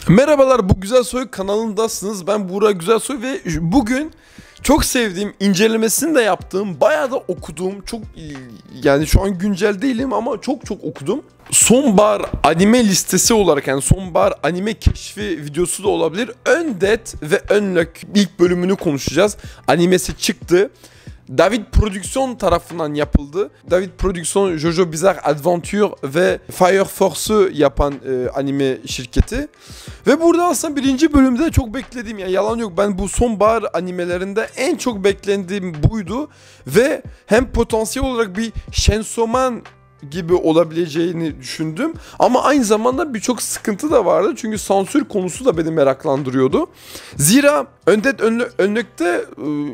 Merhabalar, bu Güzel Soy kanalındasınız. Ben Buğra Güzelsoy ve bugün çok sevdiğim, incelemesini de yaptığım, bayağı da okuduğum, yani şu an güncel değilim ama çok okudum. Sonbahar anime listesi olarak, yani sonbahar anime keşfi videosu da olabilir. Undead ve Unluck ilk bölümünü konuşacağız. Animesi çıktı. David Prodüksiyon tarafından yapıldı. David Prodüksiyon, JoJo Bizarre Adventure ve Fire Force'u yapan anime şirketi. Ve burada aslında birinci bölümde çok beklediğim, yani yalan yok, ben bu sonbahar animelerinde en çok beklediğim buydu. Ve hem potansiyel olarak bir Chainsaw Man gibi olabileceğini düşündüm. Ama aynı zamanda birçok sıkıntı da vardı. Çünkü sansür konusu da beni meraklandırıyordu. Zira Undead Unluck'te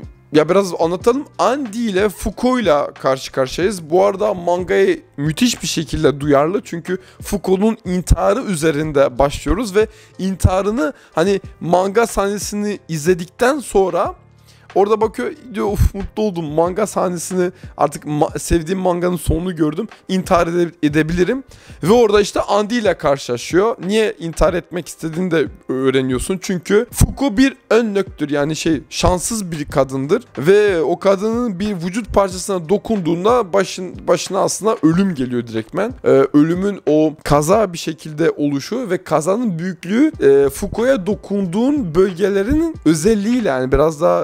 ya biraz anlatalım. Andy ile Foucault ile karşı karşıyayız. Bu arada mangaya müthiş bir şekilde duyarlı. Çünkü Foucault'un intiharı üzerinde başlıyoruz ve intiharını, hani manga sahnesini izledikten sonra orada bakıyor, diyor mutlu oldum, manga sahnesini artık sevdiğim manganın sonunu gördüm, intihar edebilirim. Ve orada işte Andy ile karşılaşıyor. Niye intihar etmek istediğini de öğreniyorsun. Çünkü Foucault bir önlüktür, yani şanssız bir kadındır. Ve o kadının bir vücut parçasına dokunduğunda başına aslında ölüm geliyor direktmen. Ölümün o kaza bir şekilde oluşu ve kazanın büyüklüğü Foucault'a dokunduğun bölgelerinin özelliğiyle, yani biraz daha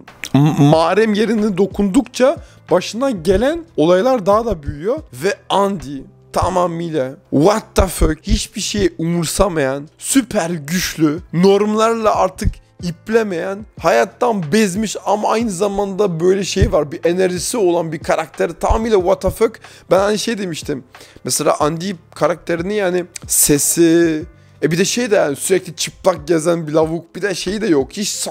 mağarem yerine dokundukça başına gelen olaylar daha da büyüyor. Ve Andy tamamıyla what the fuck, hiçbir şeyi umursamayan, süper güçlü, normlarla artık iplemeyen, hayattan bezmiş ama aynı zamanda böyle şey var, bir enerjisi olan bir karakter, tamamıyla what the fuck. Ben hani demiştim mesela Andy karakterini, yani sesi, bir de de yani sürekli çıplak gezen bir lavuk, bir de de yok. Hiç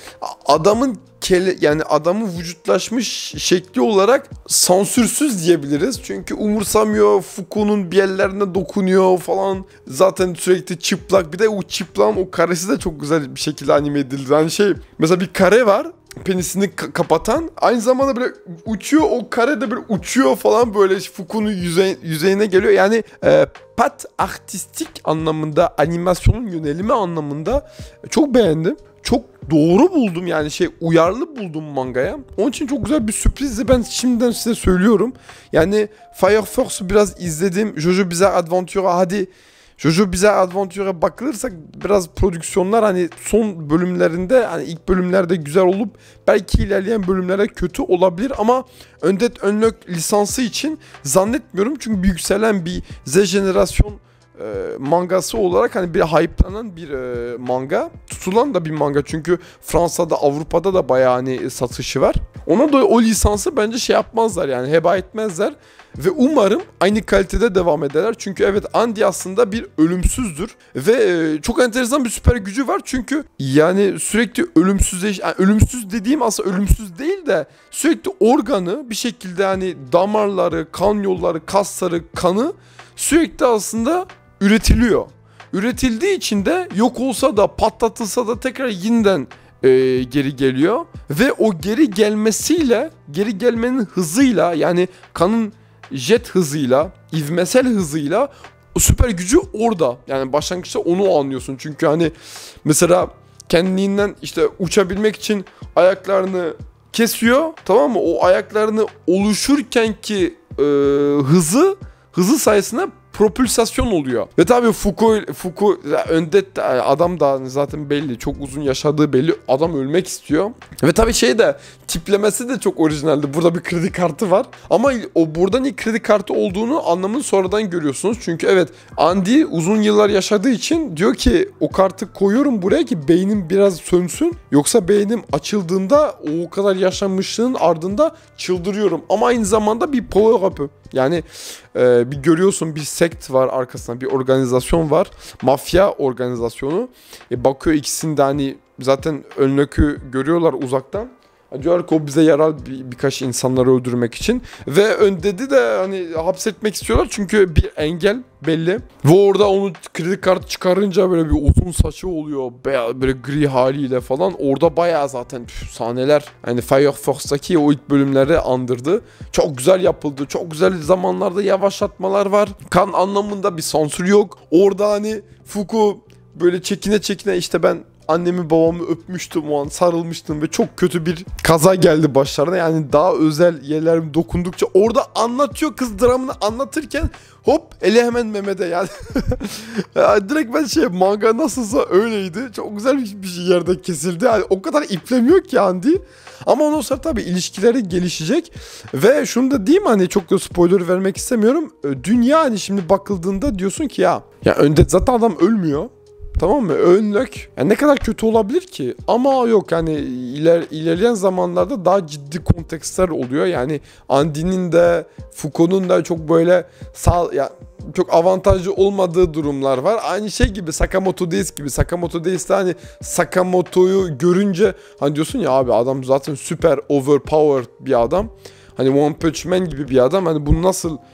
adamın yani adamın vücutlaşmış şekli olarak sansürsüz diyebiliriz. Çünkü umursamıyor, Foucault'un bir yerlerine dokunuyor falan. Zaten sürekli çıplak. Bir de o çıplağın o karesi de çok güzel bir şekilde anime edildi. Yani mesela bir kare var, penisini kapatan, aynı zamanda böyle uçuyor, o kare de böyle uçuyor falan, böyle Foucault'un yüzeyine geliyor. Yani pat artistik anlamında, animasyonun yönelimi anlamında çok beğendim. Çok doğru buldum, yani uyarlı buldum mangaya. Onun için çok güzel bir sürprizdi, ben şimdiden size söylüyorum. Yani Fire Force'u biraz izledim. JoJo Bizarre Adventure'a, hadi JoJo Bizarre Adventure'a bakılırsak biraz prodüksiyonlar hani son bölümlerinde, hani ilk bölümlerde güzel olup belki ilerleyen bölümlerde kötü olabilir ama Undead Unluck lisansı için zannetmiyorum. Çünkü yükselen bir Z jenerasyon mangası olarak hani bir hype'lanan bir manga, tutulan da bir manga, çünkü Fransa'da, Avrupa'da da bayağı hani satışı var. Ona da o lisansı bence yapmazlar, yani heba etmezler ve umarım aynı kalitede devam ederler. Çünkü evet, Andy aslında bir ölümsüzdür ve çok enteresan bir süper gücü var. Çünkü yani sürekli yani ölümsüz dediğim aslında ölümsüz değil de sürekli organı bir şekilde, hani damarları, kan yolları, kasları, kanı sürekli aslında üretiliyor. Üretildiği için de yok olsa da, patlatılsa da tekrar yeniden geri geliyor. Ve o geri gelmenin hızıyla, yani kanın jet hızıyla, ivmesel hızıyla o süper gücü orada. Yani başlangıçta onu anlıyorsun. Çünkü hani mesela kendiliğinden uçabilmek için ayaklarını kesiyor, tamam mı? O ayaklarını oluşurken ki hızı sayesinde propülsasyon oluyor. Ve tabii Foucault önde, adam da zaten belli, çok uzun yaşadığı belli, adam ölmek istiyor. Ve tabii de tiplemesi de çok orijinaldi. Burada bir kredi kartı var ama o buradan ilk kredi kartı olduğunu anlamını sonradan görüyorsunuz. Çünkü evet, Andy uzun yıllar yaşadığı için diyor ki o kartı koyuyorum buraya ki beynim biraz sönsün. Yoksa beynim açıldığında o kadar yaşanmışlığın ardında çıldırıyorum. Ama aynı zamanda bir power up'ı. Yani bir görüyorsun, bir sekt var arkasında, bir organizasyon var. Mafya organizasyonu. Bakıyor ikisinde, hani zaten Önlük'ü görüyorlar uzaktan. Diyorlar ki o bize yarar birkaç insanları öldürmek için. Ve Undead'i de hani hapsetmek istiyorlar çünkü bir engel belli. Ve orada onu kredi kartı çıkarınca böyle bir uzun saçı oluyor. Böyle gri haliyle falan. Orada bayağı zaten sahneler, hani Fire Force'daki o ilk bölümleri andırdı. Çok güzel yapıldı. Çok güzel zamanlarda yavaşlatmalar var. Kan anlamında bir sansür yok. Orada hani Foucault böyle çekine çekine işte ben annemi babamı öpmüştüm o an, sarılmıştım ve çok kötü bir kaza geldi başlarına. Yani daha özel yerler dokundukça orada anlatıyor, kız dramını anlatırken hop eli hemen Mehmet'e yani. Yani direkt ben manga nasılsa öyleydi. Çok güzel bir şey yerde kesildi. Yani o kadar iplemiyor ki Andy. Ama ondan sonra tabii ilişkileri gelişecek. Ve şunu da diyeyim, hani çok da spoiler vermek istemiyorum. Dünya hani şimdi bakıldığında diyorsun ki ya önde zaten adam ölmüyor. Tamam mı? Önlük. Yani ne kadar kötü olabilir ki? Ama yok yani ilerleyen zamanlarda daha ciddi kontekstler oluyor. Yani Andy'nin de Foucault'un da çok böyle çok avantajlı olmadığı durumlar var. Aynı şey gibi Sakamoto Days gibi. Sakamoto Days'te hani Sakamoto'yu görünce hani diyorsun ya abi adam zaten süper overpowered bir adam. Hani One Punch Man gibi bir adam. Hani bu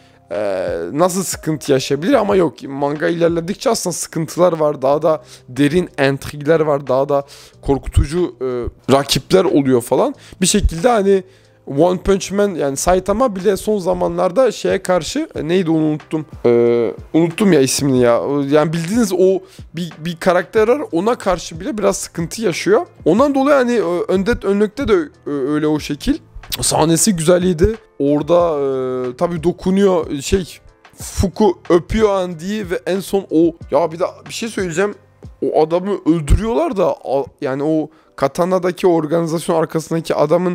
nasıl sıkıntı yaşayabilir, ama yok, manga ilerledikçe aslında sıkıntılar var, daha da derin entrigler var, daha da korkutucu rakipler oluyor falan. Bir şekilde hani One Punch Man yani Saitama bile son zamanlarda şeye karşı neydi onu unuttum. Unuttum ya ismini ya. Yani bildiğiniz o bir karakter var, ona karşı bile biraz sıkıntı yaşıyor. Ondan dolayı hani Önlük'te de öyle o şekil. Sahnesi güzeliydi. Orada tabii dokunuyor Fuku öpüyor Andy'yi ve en son bir şey söyleyeceğim. O adamı öldürüyorlar da yani o Katana'daki organizasyon arkasındaki adamın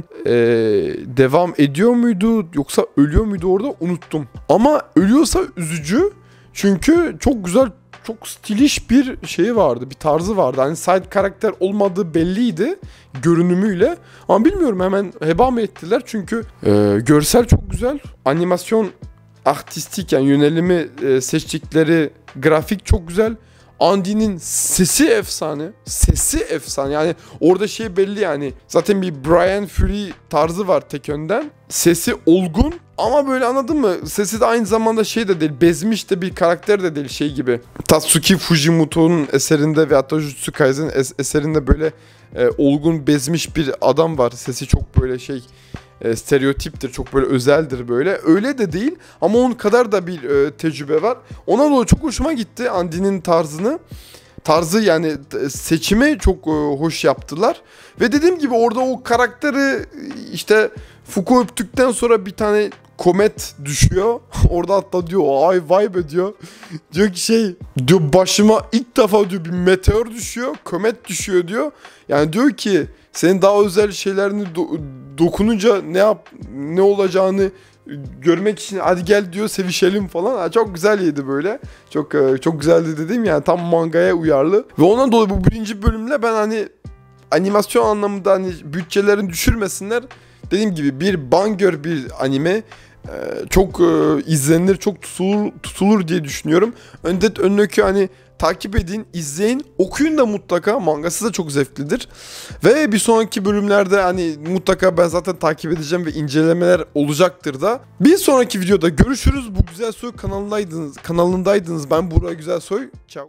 devam ediyor muydu yoksa ölüyor muydu orada unuttum. Ama ölüyorsa üzücü. Çünkü çok güzel, çok stiliş bir şey vardı, bir tarzı vardı. Hani side karakter olmadığı belliydi görünümüyle. Ama bilmiyorum, hemen heba mı ettiler? Çünkü görsel çok güzel, animasyon artistik yani yönelimi seçtikleri grafik çok güzel. Andy'nin sesi efsane. Sesi efsane. Yani orada belli yani. Zaten bir Brian Fury tarzı var tek yönden. Sesi olgun ama böyle, anladın mı? Sesi de aynı zamanda de değil. Bezmiş de bir karakter de değil gibi. Tatsuki Fujimoto'nun eserinde ve hatta Jujutsu Kaisen'in eserinde böyle olgun, bezmiş bir adam var. Sesi çok böyle stereotiptir, çok böyle özeldir böyle. Öyle de değil ama onun kadar da bir tecrübe var. Ona dolayı çok hoşuma gitti Andy'nin tarzı yani seçimi çok hoş yaptılar. Ve dediğim gibi orada o karakteri Foucault öptükten sonra bir tane komet düşüyor. Orada hatta diyor ay vibe ediyor. Diyor ki diyor başıma ilk defa diyor bir meteor düşüyor, komet düşüyor diyor. Yani diyor ki senin daha özel şeylerini dokununca ne olacağını görmek için hadi gel diyor, sevişelim falan. Çok güzel böyle. Çok güzeldi dedim yani, tam mangaya uyarlı. Ve ondan dolayı bu birinci bölümle ben hani animasyon anlamında hani bütçelerini düşürmesinler. Dediğim gibi bir banger bir anime. Çok izlenir, çok tutulur diye düşünüyorum. Önlük'ü hani takip edin, izleyin, okuyun da mutlaka. Mangası da çok zevklidir. Ve bir sonraki bölümlerde hani mutlaka ben zaten takip edeceğim ve incelemeler olacaktır da. Bir sonraki videoda görüşürüz. Bu Güzel Soy kanalındaydınız. Ben Burak Güzel Soy. Ciao.